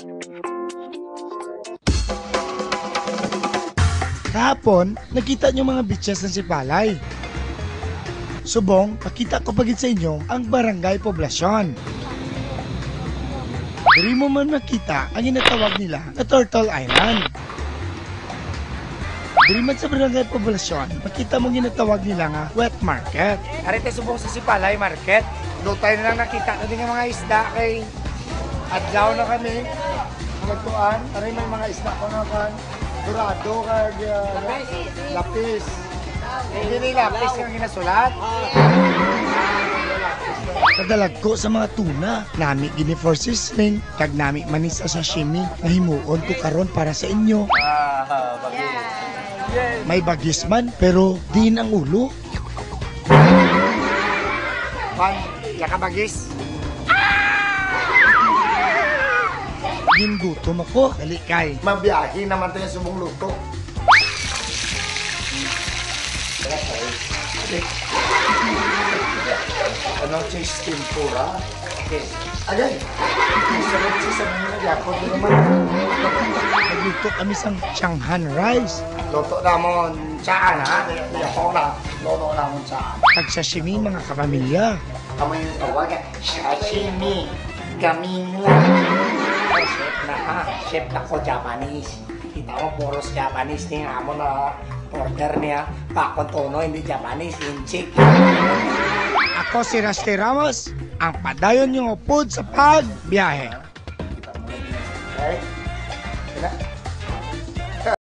Kahapon, nakita nyo mga beaches ng Sipalay. Subong, pakita ko pagit sa inyo ang barangay poblasyon. Diri mo man makita ang inatawag nila na Turtle Island. Diri man sa barangay poblasyon, makita mo ginatawag nila nga wet market. Arite subong sa Sipalay Market. Lutay na lang nakita na din ng mga isda kay adlaw na kami. Magtuan, aray may mga isda ko na kan. Dorado kag lapis. Hindi ni lapis kang ginasulat. Kadalag ko sa mga tuna, nami gini for sizzling, kag nami manis sa sashimi, nahimuon ko karon para sa inyo. May bagis man, pero din ang ulo. Pan, yakabagis. Gingutom ako, dali kay. Mabiyahe naman tayo subong luto. Ano cheese tempura? Okay. Agay! Sarap si sabi nyo nagyapon ko naman. Nagluto kami sang Changhan rice, Luto na mo tsaan ha? Ako na. Luto na mo tsaan. kag sashimi mga kapamilya. Kamo yung tawag sashimi. Gaming lang. Ay, chef na ha. Chef na ko Japanese. Kita mo puros Japanese ni amo na order niya. Pakon tono, hindi Japanese, inchik. Ako si Rusty Ramos, ang padayon yung upod sa pagbiyahe.